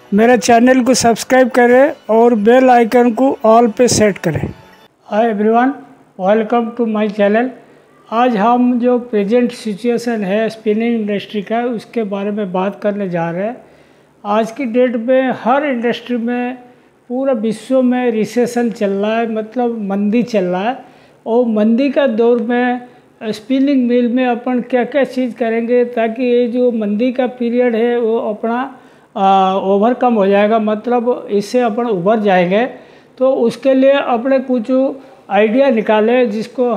मेरे चैनल को सब्सक्राइब करें और बेल आइकन को ऑल पे सेट करें। Hi everyone, welcome to my channel. आज हम जो प्रेजेंट सिचुएशन है स्पिनिंग इंडस्ट्री का, उसके बारे में बात करने जा रहे हैं। आज की डेट में हर इंडस्ट्री में पूरा विश्व में रिसेशन चल रहा है, मतलब मंदी चल रहा है। और मंदी का दौर में स्पिनिंग मिल में अपन क्या क्या चीज़ करेंगे ताकि ये जो मंदी का पीरियड है वो अपना ओवरकम हो जाएगा, मतलब इससे अपन उभर जाएंगे। तो उसके लिए अपने कुछ आइडिया निकाले जिसको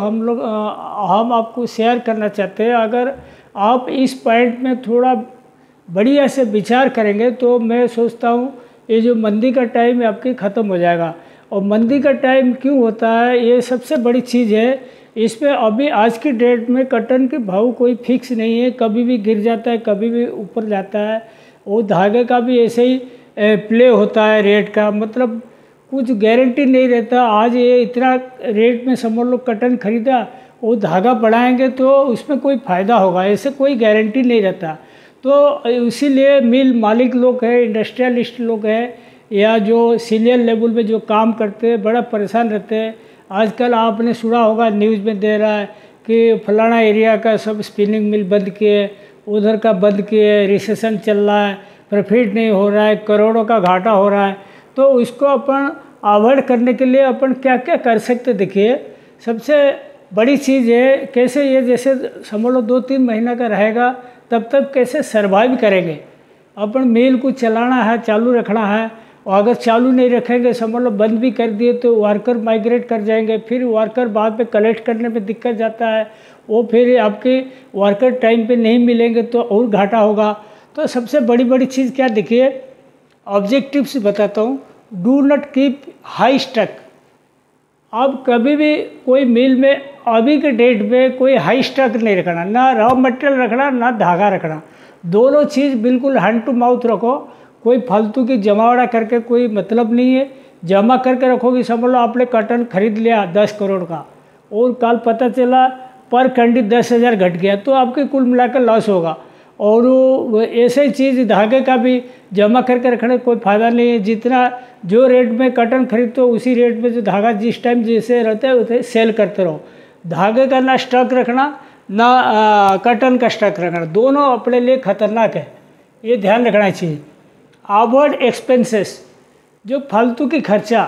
हम आपको शेयर करना चाहते हैं। अगर आप इस पॉइंट में थोड़ा बढ़िया से विचार करेंगे तो मैं सोचता हूँ ये जो मंदी का टाइम है आपकी ख़त्म हो जाएगा। और मंदी का टाइम क्यों होता है, ये सबसे बड़ी चीज़ है। इसमें अभी आज की डेट में कॉटन के भाव कोई फिक्स नहीं है, कभी भी गिर जाता है, कभी भी ऊपर जाता है। वो धागे का भी ऐसे ही प्ले होता है रेट का, मतलब कुछ गारंटी नहीं रहता। आज ये इतना रेट में समझ लो कॉटन खरीदा, वो धागा बढ़ाएंगे तो उसमें कोई फ़ायदा होगा, ऐसे कोई गारंटी नहीं रहता। तो इसीलिए मिल मालिक लोग हैं, इंडस्ट्रियलिस्ट लोग हैं, या जो सीनियर लेवल पे जो काम करते हैं बड़ा परेशान रहते हैं। आजकल आपने सुना होगा, न्यूज़ में दे रहा है कि फलाना एरिया का सब स्पिनिंग मिल बंद किए, उधर का बंद किए, रिसेशन चल रहा है, प्रॉफिट नहीं हो रहा है, करोड़ों का घाटा हो रहा है। तो उसको अपन अवॉइड करने के लिए अपन क्या क्या कर सकते, देखिए सबसे बड़ी चीज़ है कैसे ये जैसे समझ लो 2-3 महीना का रहेगा, तब तक कैसे सर्वाइव करेंगे। अपन मिल को चलाना है, चालू रखना है। और अगर चालू नहीं रखेंगे, समझ लो बंद भी कर दिए, तो वर्कर माइग्रेट कर जाएंगे। फिर वर्कर बाद में कलेक्ट करने में दिक्कत जाता है, वो फिर आपके वर्कर टाइम पे नहीं मिलेंगे तो और घाटा होगा। तो सबसे बड़ी चीज़ क्या, देखिए ऑब्जेक्टिव्स बताता हूँ। Do not keep high stock. अब कभी भी कोई मिल में अभी के डेट में कोई हाई स्टॉक नहीं रखना, ना रॉ मटेरियल रखना, ना धागा रखना। दोनों चीज़ बिल्कुल हैंड टू माउथ रखो। कोई फालतू की जमावड़ा करके कोई मतलब नहीं है। जमा करके रखोगे, समझ लो आपने कॉटन खरीद लिया 10 करोड़ का और कल पता चला पर कैंडी 10,000 घट गया, तो आपके कुल मिलाकर लॉस होगा। और ऐसे ही चीज़ धागे का भी जमा करके रखने कोई फ़ायदा नहीं है। जितना जो रेट में कॉटन खरीदते हो उसी रेट में जो धागा जिस टाइम जैसे रहता है उसे सेल करते रहो। धागे का ना स्टॉक रखना, ना कॉटन का स्टॉक रखना, दोनों अपने लिए खतरनाक है, ये ध्यान रखना चाहिए। अवॉइड एक्सपेंसेस, जो फालतू की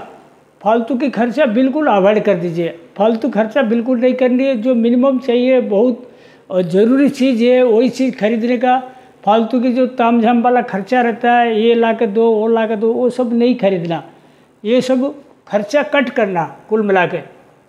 खर्चा बिल्कुल अवॉइड कर दीजिए। फालतू खर्चा बिल्कुल नहीं करनी है। जो मिनिमम चाहिए, बहुत ज़रूरी चीज़ है, वही चीज़ खरीदने का। फालतू की जो तामझाम वाला खर्चा रहता है, ये ला के दो, वो ला के दो, वो सब नहीं खरीदना। ये सब खर्चा कट करना कुल मिला के।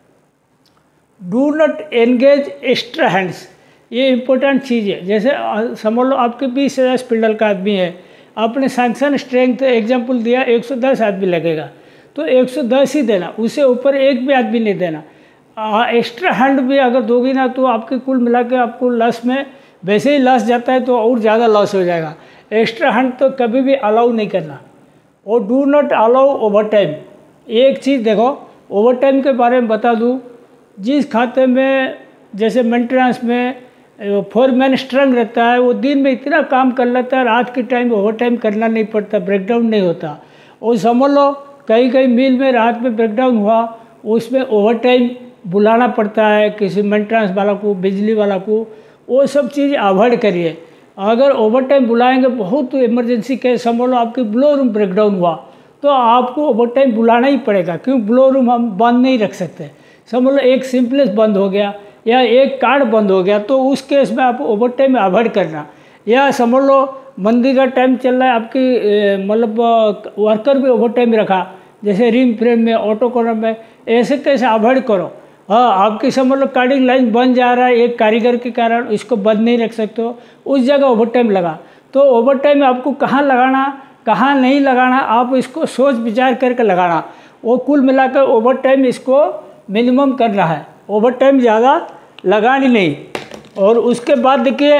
Do not engage extra hands, ये इम्पोर्टेंट चीज़ है। जैसे समझ लो आपके 20,000 स्पिंडल का आदमी है, आपने सैंक्शन स्ट्रेंथ एग्जाम्पल दिया 110 आदमी लगेगा, तो 110 ही देना, उससे ऊपर एक भी आदमी नहीं देना। एक्स्ट्रा हैंड भी अगर दोगी ना तो आपके कुल मिला के आपको लॉस में, वैसे ही लॉस जाता है तो और ज़्यादा लॉस हो जाएगा। एक्स्ट्रा हैंड तो कभी भी अलाउ नहीं करना। और do not allow overtime. एक चीज़ देखो, ओवर टाइम के बारे में बता दूँ, जिस खाते में जैसे मेंटेनेंस में फोरमैन स्ट्रंग रहता है, वो दिन में इतना काम कर लेता है, रात के टाइम ओवर टाइम करना नहीं पड़ता, ब्रेकडाउन नहीं होता। और समझ लो कई मिल में रात में ब्रेकडाउन हुआ, उसमें ओवर टाइम बुलाना पड़ता है किसी मेंटेनेंस वाला को, बिजली वाला को। वो सब चीज़ अवॉइड करिए। अगर ओवर टाइम बुलाएंगे, बहुत इमरजेंसी केस, समझ लो आपके ब्लो रूम ब्रेकडाउन हुआ, तो आपको ओवर टाइम बुलाना ही पड़ेगा, क्यों ब्लो रूम हम बंद नहीं रख सकते। समझ लो एक सिंपलेस बंद हो गया या एक कार्ड बंद हो गया, तो उस केस में आप ओवर टाइम अवॉइड करना। या समझ लो मंदी का टाइम चल रहा है, आपकी मतलब वर्कर भी ओवर टाइम रखा, जैसे रिंग फ्रेम में, ऑटो कॉर्नर में, ऐसे कैसे अवॉइड करो। हाँ, आपकी समझ लो कार्डिंग लाइन बन जा रहा है एक कारीगर के कारण, इसको बंद नहीं रख सकते हो, उस जगह ओवर टाइम लगा। तो ओवर टाइम आपको कहाँ लगाना, कहाँ नहीं लगाना, आप इसको सोच विचार करके लगाना। वो कुल मिलाकर ओवर टाइम इसको मिनिमम करना है, ओवर टाइम ज़्यादा लगानी नहीं। और उसके बाद देखिए,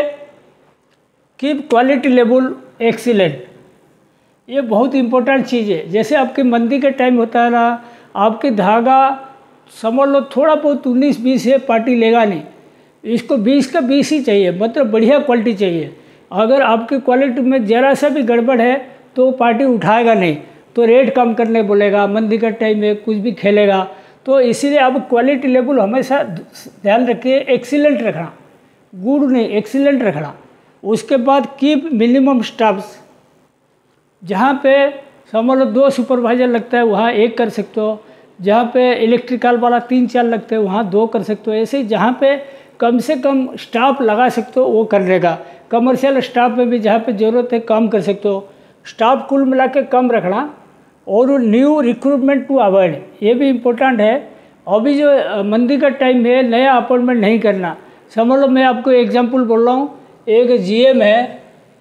कीप क्वालिटी लेवल एक्सीलेंट, ये बहुत इंपॉर्टेंट चीज़ है। जैसे आपकी मंदी का टाइम होता है ना, आपके धागा समझ लो थोड़ा बहुत 19-20 है, पार्टी लेगा नहीं, इसको 20 का 20 ही चाहिए, मतलब बढ़िया क्वालिटी चाहिए। अगर आपकी क्वालिटी में ज़रा सा भी गड़बड़ है तो पार्टी उठाएगा नहीं, तो रेट कम करने बोलेगा, मंदी का टाइम में कुछ भी खेलेगा। तो इसीलिए अब क्वालिटी लेवल हमेशा ध्यान रखिए, एक्सीलेंट रखना, गुड नहीं एक्सीलेंट रखना। उसके बाद कीप मिनिमम स्टाफ्स, जहाँ पे समझ लो 2 सुपरवाइज़र लगता है वहाँ 1 कर सकते हो, जहाँ पे इलेक्ट्रिकल वाला 3-4 लगते हैं वहाँ 2 कर सकते हो। ऐसे ही जहाँ पे कम से कम स्टाफ लगा सकते हो वो कर लेगा। कमर्शियल स्टाफ में भी जहाँ पे ज़रूरत है कम कर सकते हो। स्टाफ कुल मिला के कम रखना और न्यू रिक्रूटमेंट टू अवॉइड, ये भी इम्पोर्टेंट है। अभी जो मंदी का टाइम है, नया अपॉइंटमेंट नहीं करना। समझ लो मैं आपको एग्जांपल बोल रहा हूँ, एक जीएम है,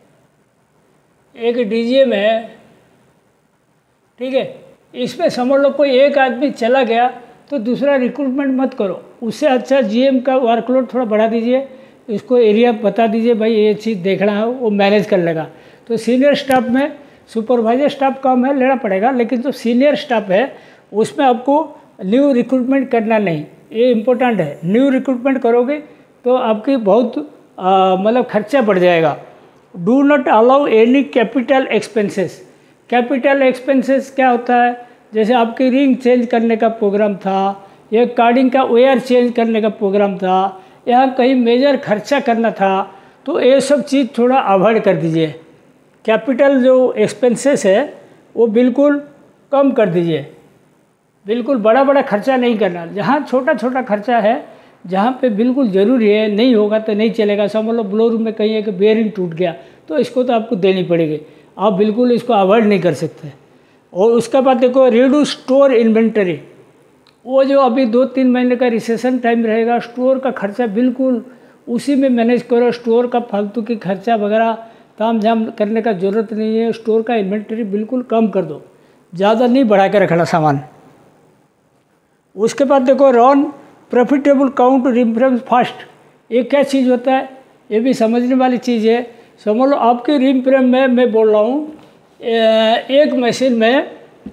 एक डीजीएम है, ठीक है, इसमें समझ लो कोई एक आदमी चला गया तो दूसरा रिक्रूटमेंट मत करो। उससे अच्छा जीएम का वर्कलोड थोड़ा बढ़ा दीजिए, इसको एरिया बता दीजिए भाई ये चीज़ देखना है, वो मैनेज कर लेगा। तो सीनियर स्टाफ में सुपरवाइजर स्टाफ कम है, लेना पड़ेगा, लेकिन जो सीनियर स्टाफ है उसमें आपको न्यू रिक्रूटमेंट करना नहीं, ये इम्पोर्टेंट है। न्यू रिक्रूटमेंट करोगे तो आपकी बहुत मतलब खर्चा बढ़ जाएगा। Do not allow any capital expenses. Capital expenses क्या होता है, जैसे आपकी रिंग चेंज करने का प्रोग्राम था या कार्डिंग का वायर चेंज करने का प्रोग्राम था, यहाँ कहीं मेजर खर्चा करना था, तो ये सब चीज़ थोड़ा अवॉइड कर दीजिए। कैपिटल जो एक्सपेंसेस है वो बिल्कुल कम कर दीजिए, बिल्कुल बड़ा बड़ा खर्चा नहीं करना। जहाँ छोटा छोटा खर्चा है, जहाँ पे बिल्कुल ज़रूरी है, नहीं होगा तो नहीं चलेगा। समझ लो ब्लो रूम में कहीं एक बेयरिंग टूट गया तो इसको तो आपको देनी पड़ेगी, आप बिल्कुल इसको अवॉइड नहीं कर सकते। और उसके बाद देखो रिड्यूस स्टोर इन्वेंटरी, वो जो अभी 2-3 महीने का रिसेशन टाइम रहेगा, स्टोर का खर्चा बिल्कुल उसी में मैनेज करो। स्टोर का फालतू की खर्चा वगैरह ताम झाम करने का ज़रूरत नहीं है। स्टोर का इन्वेंटरी बिल्कुल कम कर दो, ज़्यादा नहीं बढ़ा के रखना सामान। उसके बाद देखो run profitable count reframe fast, ये क्या चीज़ होता है, ये भी समझने वाली चीज़ है। समझ लो आपके रिम फ्रेम में मैं बोल रहा हूँ एक मशीन में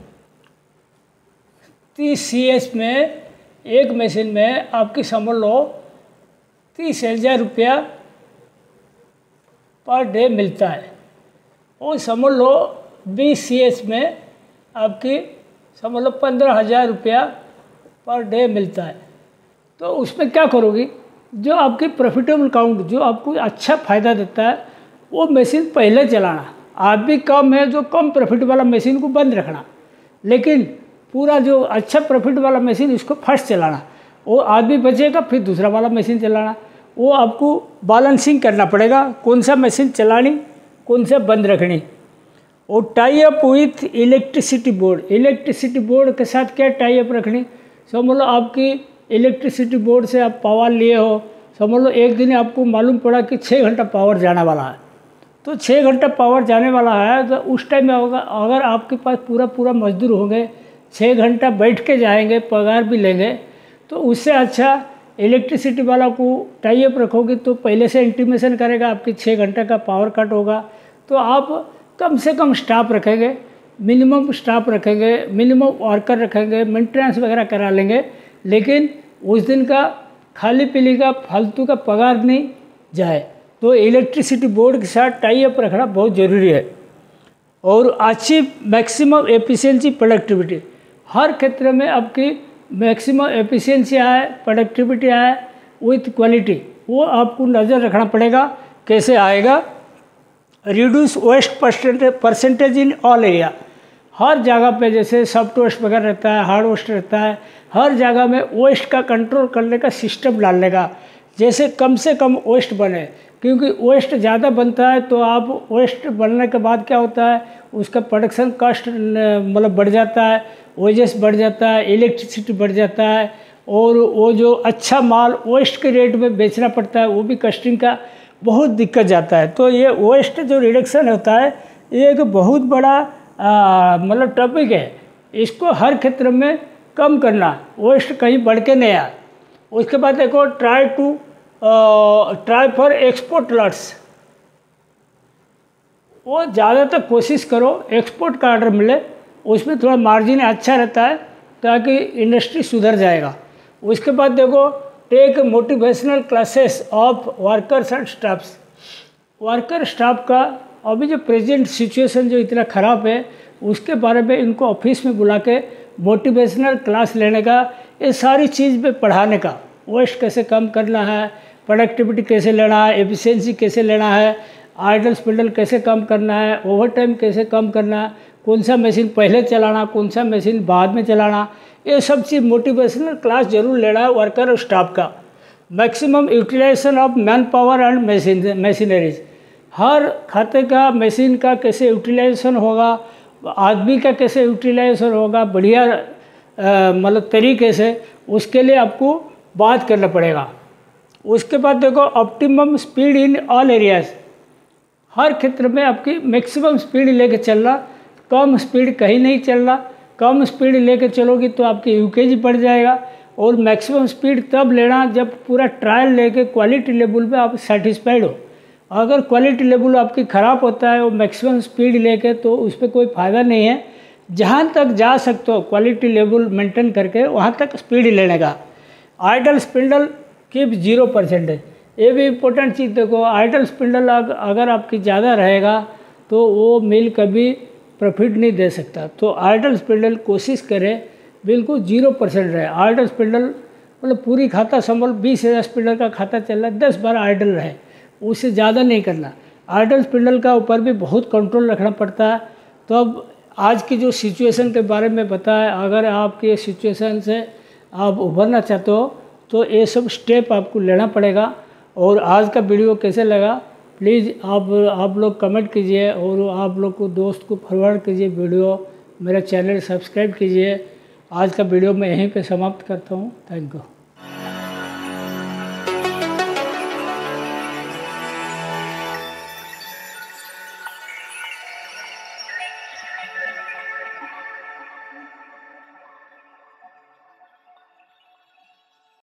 30 CS में, एक मशीन में आपकी समझ लो 30,000 रुपया पर डे मिलता है। और समझ लो 20 CS में आपकी समझ लो 15,000 रुपया पर डे मिलता है। तो उसमें क्या करोगी, जो आपकी प्रॉफिटेबल काउंट, जो आपको अच्छा फ़ायदा देता है वो मशीन पहले चलाना। आप भी कम है जो कम प्रॉफिट वाला मशीन को बंद रखना, लेकिन पूरा जो अच्छा प्रॉफिट वाला मशीन इसको फर्स्ट चलाना। वो आदमी बचेगा फिर दूसरा वाला मशीन चलाना, वो आपको बैलेंसिंग करना पड़ेगा, कौन सा मशीन चलानी कौन सा बंद रखनी। और tie up with electricity board, electricity board के साथ क्या टाई अप रखनी। समझ लो आपकी इलेक्ट्रिसिटी बोर्ड से आप पावर लिए हो, समझ लो एक दिन आपको मालूम पड़ा कि 6 घंटा पावर जाने वाला है, तो 6 घंटा पावर जाने वाला है तो उस टाइम में होगा, अगर आपके पास पूरा मजदूर होंगे 6 घंटा बैठ के जाएंगे, पगार भी लेंगे, तो उससे अच्छा इलेक्ट्रिसिटी वाला को टाई अप रखोगे तो पहले से इंटीमेशन करेगा आपकी 6 घंटा का पावर कट होगा। तो आप कम से कम स्टाफ रखेंगे, मिनिमम स्टाफ रखेंगे, मिनिमम वर्कर रखेंगे, मेंटेनेंस वगैरह करा लेंगे, लेकिन उस दिन का खाली पीली का फालतू का पगार नहीं जाए। तो इलेक्ट्रिसिटी बोर्ड के साथ टाई अप रखना बहुत ज़रूरी है। और अचीव मैक्सिमम एफिशिएंसी प्रोडक्टिविटी, हर क्षेत्र में आपकी मैक्सिमम एफिशिएंसी आए, प्रोडक्टिविटी आए विथ क्वालिटी, वो आपको नज़र रखना पड़ेगा। कैसे आएगा, reduce waste percentage in all area, हर जगह पे जैसे सॉफ्ट वेस्ट वगैरह रहता है, हार्ड वेस्ट रहता है, हर जगह में वेस्ट का कंट्रोल करने का सिस्टम डालने का, जैसे कम से कम वेस्ट बने, क्योंकि वेस्ट ज़्यादा बनता है तो आप वेस्ट बनने के बाद क्या होता है उसका प्रोडक्शन कॉस्ट मतलब बढ़ जाता है, वेजेस बढ़ जाता है, इलेक्ट्रिसिटी बढ़ जाता है, और वो जो अच्छा माल वेस्ट के रेट में बेचना पड़ता है, वो भी कस्टिंग का बहुत दिक्कत जाता है। तो ये वेस्ट जो रिडक्शन होता है ये एक बहुत बड़ा मतलब टॉपिक है, इसको हर क्षेत्र में कम करना, वेस्ट कहीं बढ़ के नहीं आए। उसके बाद देखो ट्राई फॉर एक्सपोर्ट लॉट्स, वो ज़्यादातर कोशिश करो एक्सपोर्ट का ऑर्डर मिले, उसमें थोड़ा मार्जिन अच्छा रहता है ताकि इंडस्ट्री सुधर जाएगा। उसके बाद देखो take motivational classes of workers and staffs, worker staff का अभी जो प्रेजेंट सिचुएशन जो इतना ख़राब है उसके बारे में इनको ऑफिस में बुला के मोटिवेशनल क्लास लेने का, ये सारी चीज़ में पढ़ाने का, वेस्ट कैसे कम करना है, प्रोडक्टिविटी कैसे लेना है, एफिशिएंसी कैसे लेना है, आइडल स्पिंडल कैसे कम करना है, ओवर टाइम कैसे कम करना है, कौन सा मशीन पहले चलाना, कौन सा मशीन बाद में चलाना, ये सब चीज़ मोटिवेशनल क्लास जरूर लेना है वर्कर और स्टाफ का। Maximum utilization of manpower and machineries, हर खाते का मशीन का कैसे यूटिलाइजेशन होगा, आदमी का कैसे यूटिलाइजेशन होगा बढ़िया मतलब तरीके से, उसके लिए आपको बात करना पड़ेगा। उसके बाद देखो optimum speed in all areas, हर क्षेत्र में आपकी मैक्सिमम स्पीड लेके चलना, कम स्पीड कहीं नहीं चलना। कम स्पीड लेके चलोगी तो आपकी यूकेजी बढ़ जाएगा, और मैक्सिमम स्पीड तब लेना जब पूरा ट्रायल लेके क्वालिटी लेवल पे आप सेटिस्फाइड हो। अगर क्वालिटी लेवल आपकी ख़राब होता है वो मैक्सिमम स्पीड लेके, तो उस पर कोई फ़ायदा नहीं है। जहाँ तक जा सकते हो क्वालिटी लेवल मेंटेन करके वहाँ तक स्पीड लेने का। आइडल स्पिंडल कीप 0% है, ये भी इम्पोर्टेंट चीज़ देखो। आइडल स्पिंडल अगर आपकी ज़्यादा रहेगा तो वो मिल कभी प्रॉफिट नहीं दे सकता। तो आइडल स्पिंडल कोशिश करें बिल्कुल 0% रहे। आइडल स्पिंडल मतलब पूरी खाता संभल 20,000 स्पिंडल का खाता चल रहा है, 10-12 आइडल रहे, उससे ज़्यादा नहीं करना। आइडल स्पिंडल का ऊपर भी बहुत कंट्रोल रखना पड़ता है। तो अब आज की जो सिचुएशन के बारे में बताया, अगर आपके सिचुएशन से आप उभरना चाहते हो तो ये सब स्टेप आपको लेना पड़ेगा। और आज का वीडियो कैसे लगा प्लीज़ आप लोग कमेंट कीजिए, और आप लोग को दोस्त को फॉरवर्ड कीजिए वीडियो, मेरा चैनल सब्सक्राइब कीजिए। आज का वीडियो मैं यहीं पे समाप्त करता हूँ। Thank you.